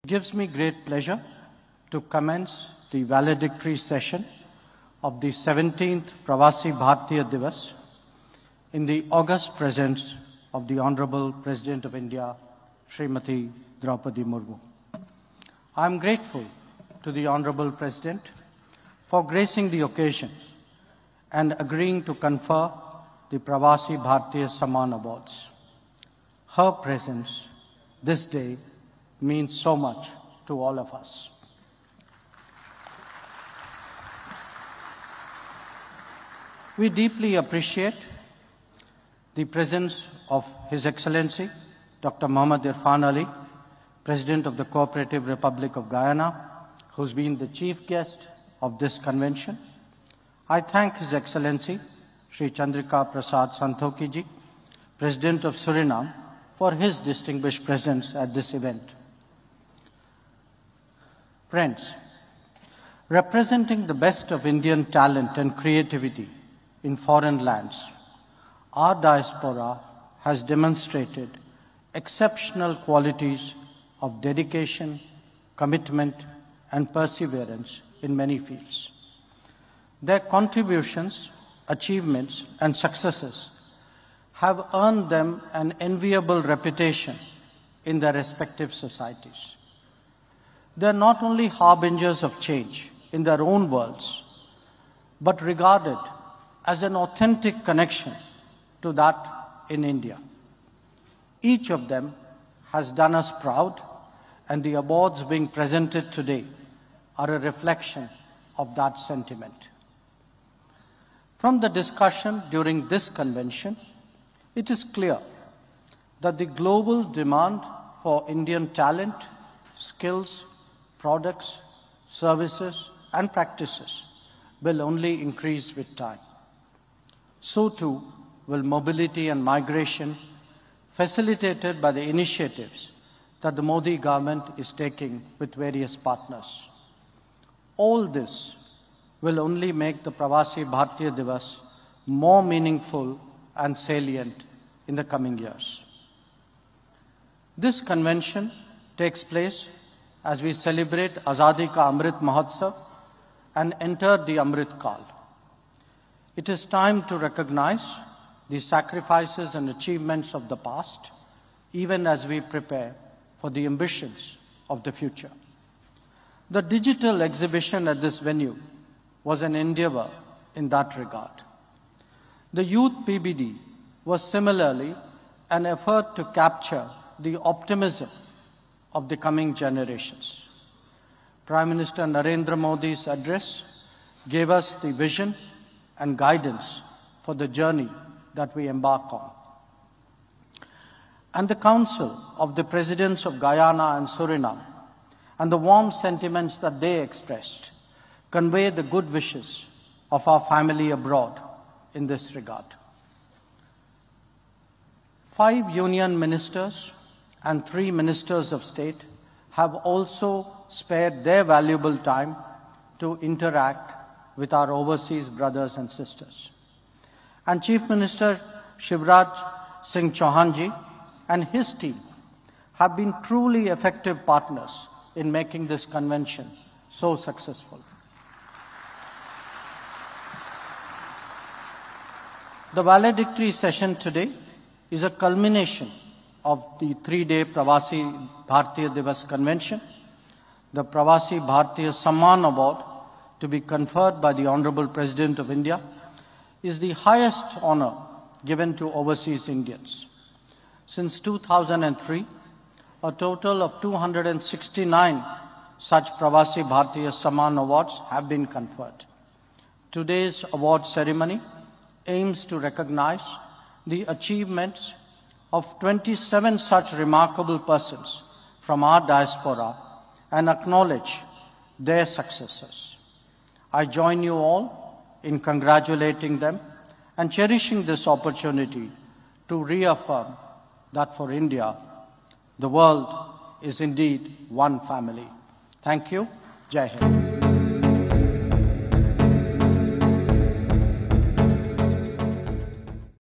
gives me great pleasure to commence the valedictory session of the 17th Pravasi Bharatiya Divas in the august presence of the Honorable President of India, Srimati Draupadi Murmu. I am grateful to the Honorable President for gracing the occasion and agreeing to confer the Pravasi Bharatiya Samman Awards. Her presence this day means so much to all of us. We deeply appreciate the presence of His Excellency, Dr. Muhammad Irfan Ali, President of the Cooperative Republic of Guyana, who's been the chief guest of this convention. I thank His Excellency, Sri Chandrika Prasad Santokhi ji, President of Suriname, for his distinguished presence at this event. Friends, representing the best of Indian talent and creativity in foreign lands, our diaspora has demonstrated exceptional qualities of dedication, commitment, and perseverance in many fields. Their contributions, achievements, and successes have earned them an enviable reputation in their respective societies. They are not only harbingers of change in their own worlds, but regarded as an authentic connection to that in India. Each of them has done us proud, and the awards being presented today are a reflection of that sentiment. From the discussion during this convention, it is clear that the global demand for Indian talent, skills, products, services, and practices will only increase with time. So too will mobility and migration, facilitated by the initiatives that the Modi government is taking with various partners. All this will only make the Pravasi Bharatiya Divas more meaningful and salient in the coming years. This convention takes place as we celebrate Azadi Ka Amrit Mahotsav and enter the Amrit Kal. It is time to recognize the sacrifices and achievements of the past, even as we prepare for the ambitions of the future. The digital exhibition at this venue was an endeavor in that regard. The Youth PBD was similarly an effort to capture the optimism of the coming generations. Prime Minister Narendra Modi's address gave us the vision and guidance for the journey that we embark on. And the Council of the Presidents of Guyana and Suriname and the warm sentiments that they expressed convey the good wishes of our family abroad in this regard. 5 union ministers and 3 ministers of state have also spared their valuable time to interact with our overseas brothers and sisters. And Chief Minister Shivraj Singh Chauhan ji and his team have been truly effective partners in making this convention so successful. The valedictory session today is a culmination of the 3-day Pravasi Bharatiya Divas Convention. The Pravasi Bharatiya Samman Award, to be conferred by the Honorable President of India, is the highest honor given to overseas Indians. Since 2003, a total of 269 such Pravasi Bharatiya Samman Awards have been conferred. Today's award ceremony aims to recognize the achievements of 27 such remarkable persons from our diaspora and acknowledge their successes. I join you all in congratulating them and cherishing this opportunity to reaffirm that for India, the world is indeed one family. Thank you. Jai Hind.